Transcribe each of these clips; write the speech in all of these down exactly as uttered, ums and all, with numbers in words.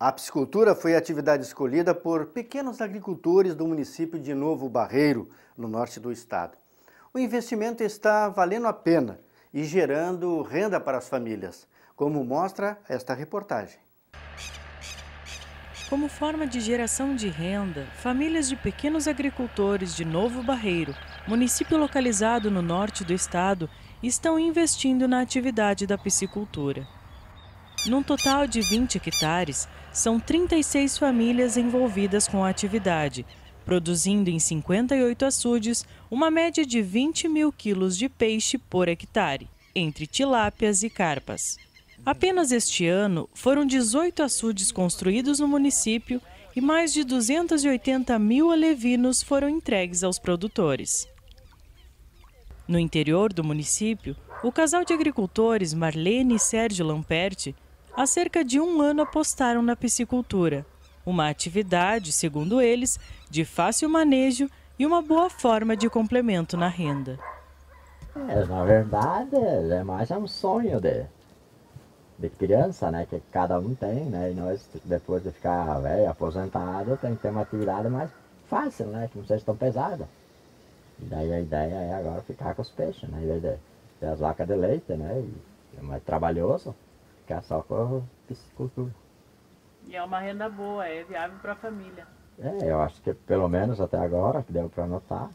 A piscicultura foi a atividade escolhida por pequenos agricultores do município de Novo Barreiro, no norte do estado. O investimento está valendo a pena e gerando renda para as famílias, como mostra esta reportagem. Como forma de geração de renda, famílias de pequenos agricultores de Novo Barreiro, município localizado no norte do estado, estão investindo na atividade da piscicultura. Num total de vinte hectares, são trinta e seis famílias envolvidas com a atividade, produzindo em cinquenta e oito açudes uma média de vinte mil quilos de peixe por hectare, entre tilápias e carpas. Apenas este ano, foram dezoito açudes construídos no município e mais de duzentos e oitenta mil alevinos foram entregues aos produtores. No interior do município, o casal de agricultores Marlene e Sérgio Lamperti, há cerca de um ano apostaram na piscicultura, uma atividade, segundo eles, de fácil manejo e uma boa forma de complemento na renda. É, na verdade, é mais um sonho de, de criança, né, que cada um tem, né, e nós, depois de ficar velho, aposentado, tem que ter uma atividade mais fácil, né, que não seja tão pesada. E daí a ideia é agora ficar com os peixes, né, em vez de ter as vacas de leite, né, e é mais trabalhoso. Ficar só com a piscicultura. E é uma renda boa, é viável para a família. É, eu acho que pelo menos até agora, que deu para notar,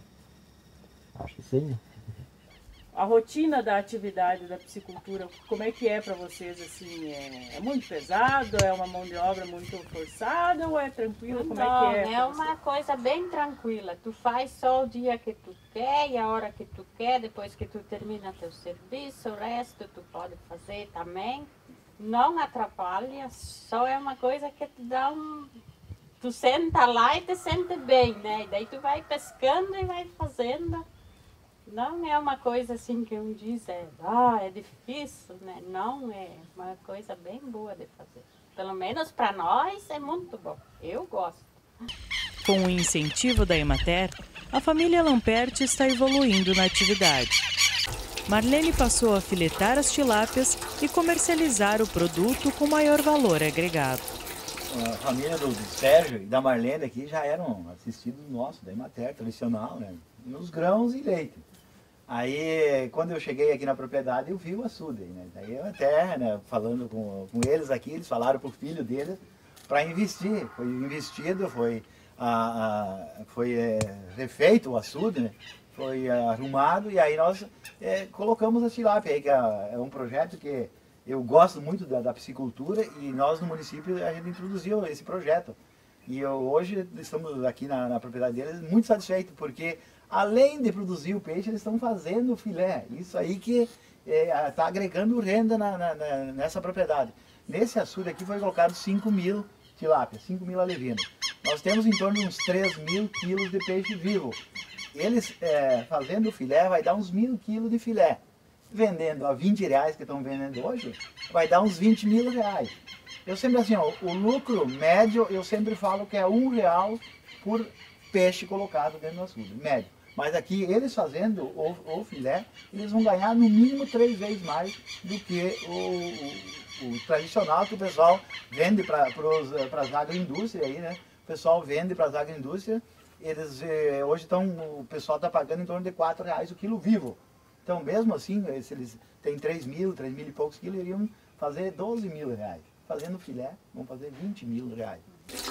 acho que sim. A rotina da atividade da piscicultura, como é que é para vocês? Assim, é, é muito pesado? É uma mão de obra muito forçada ou é tranquilo? Como Não, é que é? É uma coisa bem tranquila. Tu faz só o dia que tu quer e a hora que tu quer, depois que tu termina teu serviço, o resto tu pode fazer também. Não atrapalha, só é uma coisa que te dá um... Tu senta lá e te sente bem, né? E daí tu vai pescando e vai fazendo. Não é uma coisa assim que um diz, é, ah, é difícil, né? Não, é uma coisa bem boa de fazer. Pelo menos para nós é muito bom. Eu gosto. Com o incentivo da Emater, a família Lamperti está evoluindo na atividade. Marlene passou a filetar as tilápias e comercializar o produto com maior valor agregado. A família do Sérgio e da Marlene aqui já eram assistidos nossos, da Emater, tradicional, né? Nos grãos e leite. Aí, quando eu cheguei aqui na propriedade, eu vi o açude, né? Daí eu até, né, falando com, com eles aqui, eles falaram para o filho deles para investir. Foi investido, foi, a, a, foi é, refeito o açude, né? Foi é, arrumado e aí nós é, colocamos a tilápia aí, que é, é um projeto que eu gosto muito da, da piscicultura e nós no município a gente introduziu esse projeto. E eu, hoje estamos aqui na, na propriedade deles muito satisfeitos, porque além de produzir o peixe, eles estão fazendo o filé. Isso aí que está é, agregando renda na, na, na, nessa propriedade. Nesse açude aqui foi colocado cinco mil tilápias, cinco mil alevinos. Nós temos em torno de uns três mil quilos de peixe vivo. Eles é, fazendo o filé vai dar uns mil quilos de filé. Vendendo a vinte reais que estão vendendo hoje, vai dar uns vinte mil reais. Eu sempre assim, ó, o lucro médio, eu sempre falo que é um real por peixe colocado dentro do açude, médio. Mas aqui, eles fazendo o, o filé, eles vão ganhar no mínimo três vezes mais do que o, o, o tradicional que o pessoal vende para as agroindústrias aí, né? O pessoal vende para as agroindústrias, eles eh, hoje estão, o pessoal está pagando em torno de quatro reais o quilo vivo. Então, mesmo assim, se eles têm três mil, três mil e poucos quilos, iriam fazer doze mil reais. Fazendo filé, vão fazer vinte mil reais.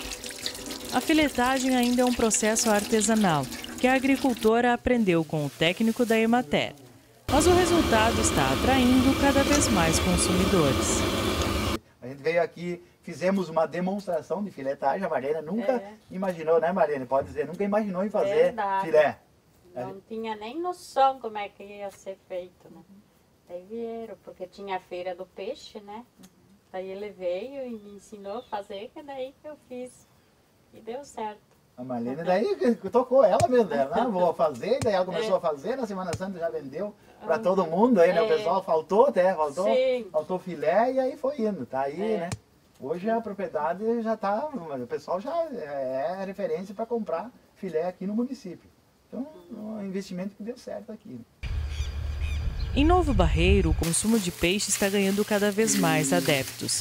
A filetagem ainda é um processo artesanal, que a agricultora aprendeu com o técnico da Emater. Mas o resultado está atraindo cada vez mais consumidores. A gente veio aqui, fizemos uma demonstração de filetagem, a Marlene nunca é. imaginou, né Marlene? Pode dizer, nunca imaginou em fazer Verdade. filé. Não tinha nem noção como é que ia ser feito, né? Daí vieram, porque tinha a feira do peixe, né? Daí ele veio e me ensinou a fazer, que daí que eu fiz. E deu certo. A Marlene daí tocou ela mesmo, ela, não, vou fazer, daí ela começou é. a fazer, na Semana Santa já vendeu para todo mundo, aí né, é. o pessoal faltou até, faltou, faltou filé e aí foi indo, tá aí, é. né? Hoje a propriedade já tá, o pessoal já é referência para comprar filé aqui no município. Então é um investimento que deu certo aqui. Em Novo Barreiro, o consumo de peixe está ganhando cada vez mais adeptos.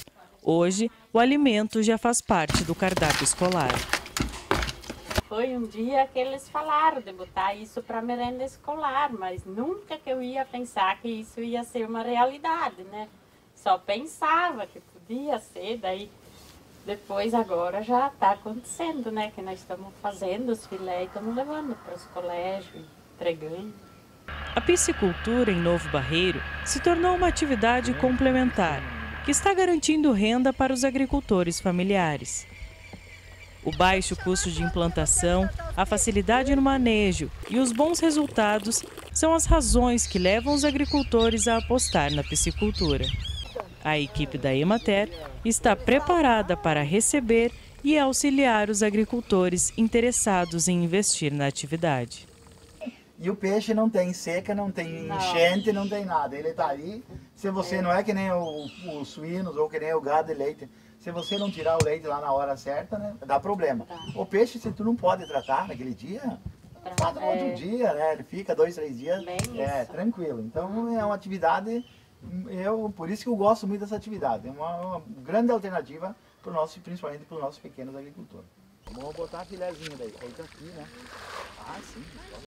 Hoje, o alimento já faz parte do cardápio escolar. Foi um dia que eles falaram de botar isso para merenda escolar, mas nunca que eu ia pensar que isso ia ser uma realidade, né? Só pensava que podia ser, daí depois agora já está acontecendo, né? Que nós estamos fazendo os filés e estamos levando para os colégios, entregando. A piscicultura em Novo Barreiro se tornou uma atividade complementar, que está garantindo renda para os agricultores familiares. O baixo custo de implantação, a facilidade no manejo e os bons resultados são as razões que levam os agricultores a apostar na piscicultura. A equipe da Emater está preparada para receber e auxiliar os agricultores interessados em investir na atividade. E o peixe não tem seca, não tem enchente, não tem nada. Ele está ali, se você não é que nem os suínos ou que nem o gado de leite, se você não tirar o leite lá na hora certa, né, dá problema. Tá. O peixe, se tu não pode tratar naquele dia, trata no é... outro dia, né? Ele fica dois, três dias, Bem é, isso. tranquilo. Então é uma atividade, eu, por isso que eu gosto muito dessa atividade. É uma, uma grande alternativa, pro nosso, principalmente para os nossos pequenos agricultores. Vamos botar filézinho daí, feito aqui, né? Ah, sim.